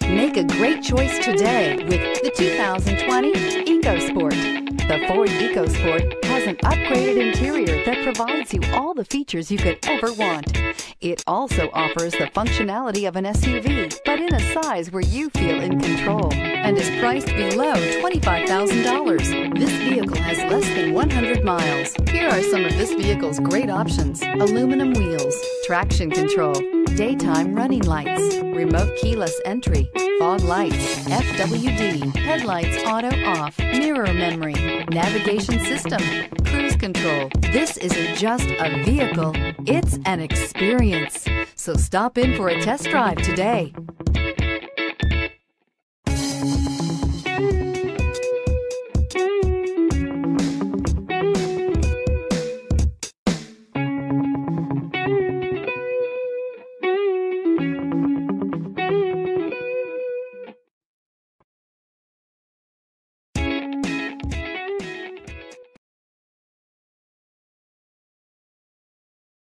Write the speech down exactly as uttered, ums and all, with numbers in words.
Make a great choice today with the two thousand twenty EcoSport. The Ford EcoSport has an upgraded interior that provides you all the features you could ever want. It also offers the functionality of an S U V, but in a size where you feel in control, and is priced below twenty-five thousand dollars. This vehicle has less than one hundred miles. Here are some of this vehicle's great options: aluminum wheels, traction control, daytime running lights, remote keyless entry, fog lights, F W D, headlights auto off, mirror memory, navigation system, cruise control. This isn't just a vehicle, it's an experience. So stop in for a test drive today.